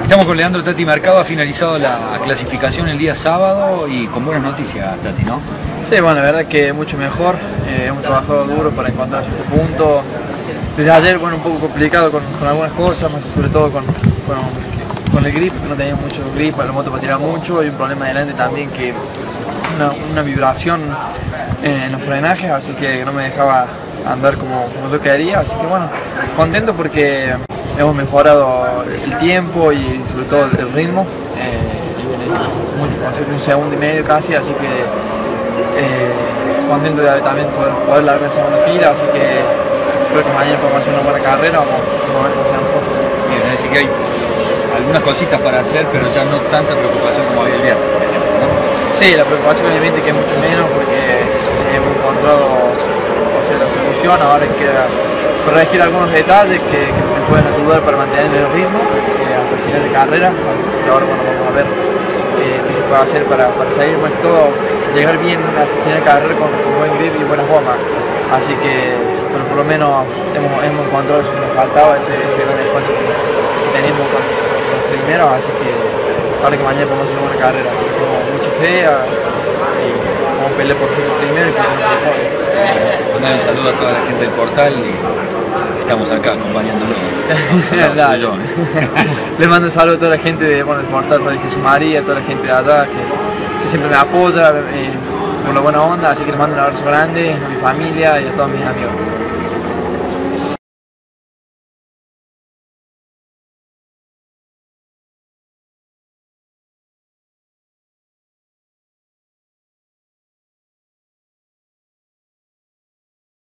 Estamos con Leandro Tati Mercado, ha finalizado la clasificación el día sábado y con buenas noticias, Tati, ¿no? Sí, bueno, la verdad que mucho mejor, hemos trabajado duro para encontrar este punto. Desde ayer, bueno, un poco complicado con algunas cosas, sobre todo con el grip, que no tenía mucho grip, la moto patinaba mucho, y un problema adelante también, que una vibración en los frenajes, así que no me dejaba andar como yo quería, así que bueno, contento porque hemos mejorado el tiempo y sobre todo el ritmo, un segundo y medio casi, así que contento de también poder largar en segunda fila, así que creo que mañana podemos hacer una buena carrera, vamos a ver cómo se nos pasa. Bien, es decir que hay algunas cositas para hacer, pero ya no tanta preocupación como había el viernes, ¿no? Sí, la preocupación obviamente que es mucho menos porque hemos encontrado la solución, ahora queda corregir algunos detalles que me pueden ayudar para mantener el ritmo hasta el final de carrera, así que ahora bueno, vamos a ver qué se puede hacer para seguir, más que todo llegar bien al final de carrera con buen grip y buenas gomas, así que bueno, por lo menos hemos encontrado eso que nos faltaba, ese gran espacio que tenemos con los primeros, así que ahora que mañana podemos hacer una buena carrera, así que tengo mucha fe y vamos a pelear por ser el primero y pelear por el Mandar un saludo a toda la gente del portal y estamos acá acompañándolo. Le mando un saludo a toda la gente del portal de Jesús María, a toda la gente de allá que siempre me apoya por la buena onda, así que les mando un abrazo grande a mi familia y a todos mis amigos.